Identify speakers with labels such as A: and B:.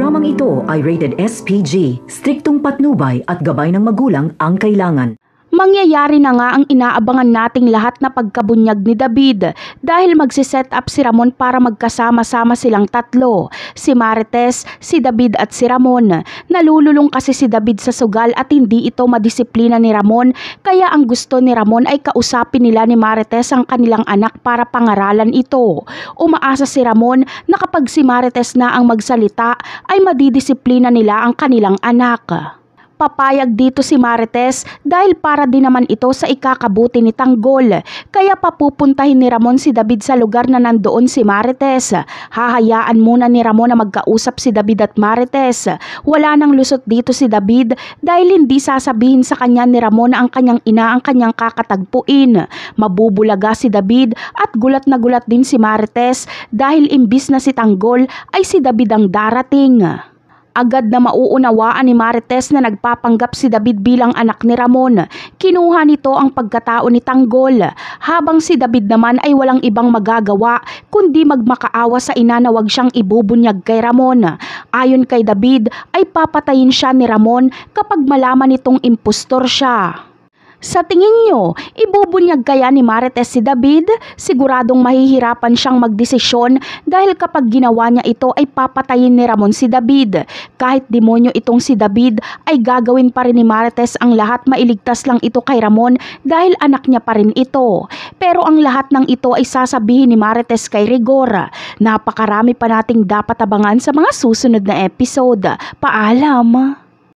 A: Programang ito ay rated SPG, striktong patnubay at gabay ng magulang ang kailangan.
B: Mangyayari na nga ang inaabangan nating lahat na pagkabunyag ni David dahil magsiset up si Ramon para magkasama-sama silang tatlo, si Marites, si David at si Ramon. Nalululong kasi si David sa sugal at hindi ito madisiplina ni Ramon, kaya ang gusto ni Ramon ay kausapin nila ni Marites ang kanilang anak para pangaralan ito. Umaasa si Ramon na kapag si Marites na ang magsalita ay madidisiplina nila ang kanilang anak. Papayag dito si Marites dahil para din naman ito sa ikakabuti ni Tanggol. Kaya papupuntahin ni Ramon si David sa lugar na nandoon si Marites. Hahayaan muna ni Ramon na magkausap si David at Marites. Wala nang lusot dito si David dahil hindi sasabihin sa kanya ni Ramon na ang kanyang ina ang kanyang kakatagpuin. Mabubulaga si David at gulat na gulat din si Marites dahil imbis na si Tanggol ay si David ang darating. Agad na mauunawaan ni Marites na nagpapanggap si David bilang anak ni Ramon. Kinuha nito ang pagkatao ni Tanggol, habang si David naman ay walang ibang magagawa kundi magmakaawa sa ina na wag siyang ibubunyag kay Ramon. Ayon kay David ay papatayin siya ni Ramon kapag malaman nitong impostor siya. Sa tingin nyo, ibubunyag kaya ni Marites si David? Siguradong mahihirapan siyang magdesisyon dahil kapag ginawa niya ito ay papatayin ni Ramon si David. Kahit demonyo itong si David ay gagawin pa rin ni Marites ang lahat, mailigtas lang ito kay Ramon dahil anak niya pa rin ito. Pero ang lahat ng ito ay sasabihin ni Marites kay Rigor. Napakarami pa nating dapat abangan sa mga susunod na episode. Paalam!